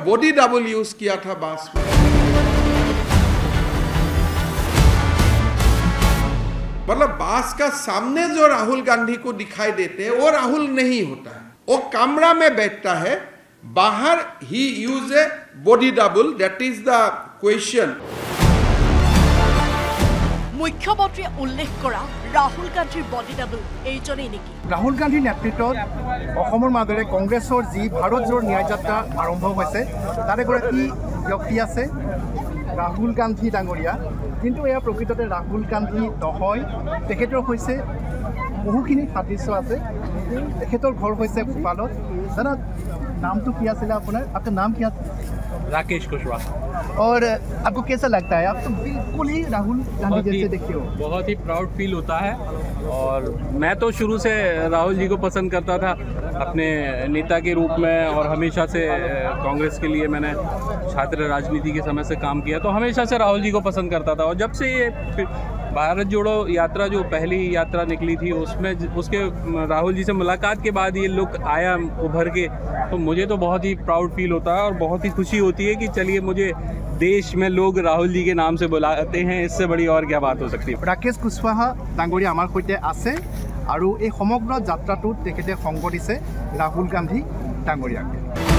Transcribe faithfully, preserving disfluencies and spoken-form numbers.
Body double use किया था बांस में। मतलब बांस का सामने जो राहुल गांधी को दिखाई देते हैं वो राहुल नहीं होता है, वो कैमरा में बैठता है, बाहर ही use a body double. That is the question. मुख्यमंत्री उल्लेख करा राहुल गांधीर बॉडी डबल এইজনেই নেকি? राहुल गांधी नेतृत्वत অসমৰ মাজেৰে কংগ্ৰেছৰ যি ভাৰত জোৰ ন্যায় যাত্ৰা আৰম্ভ হৈছে তাৰে এগৰাকী ব্যক্তি আছে রাহুল গান্ধী ডাঙৰীয়া। কিন্তু এয়া প্ৰকৃততে ৰাহুল গান্ধী নহয়, তেখেতৰ হৈছে বহুখিনি সাদৃশ্য আছে। তেখেতৰ ঘৰ হৈছে ভূপালত। দাদা नाम तो क्या चला अपना? आपका नाम क्या? राकेश कुशवाहा। और आपको कैसा लगता है? आप तो बिल्कुल ही राहुल गांधी जैसे दिखते हो। बहुत ही प्राउड फील होता है। और मैं तो शुरू से राहुल जी को पसंद करता था अपने नेता के रूप में, और हमेशा से कांग्रेस के लिए मैंने छात्र राजनीति के समय से काम किया, तो हमेशा से राहुल जी को पसंद करता था। और जब से ये भारत जोड़ो यात्रा जो पहली यात्रा निकली थी उसमें उसके राहुल जी से मुलाकात के बाद ये लुक आया उभर के, तो मुझे तो बहुत ही प्राउड फील होता है और बहुत ही खुशी होती है कि चलिए मुझे देश में लोग राहुल जी के नाम से बुलाते हैं, इससे बड़ी और क्या बात हो सकती है। राकेश कुशवाहा डांगरिया आमार सहित आछे आरु এই সমগ্ৰ যাত্ৰাটোত তেখেতে সংগ দিছে राहुल गांधी डांगरियाक।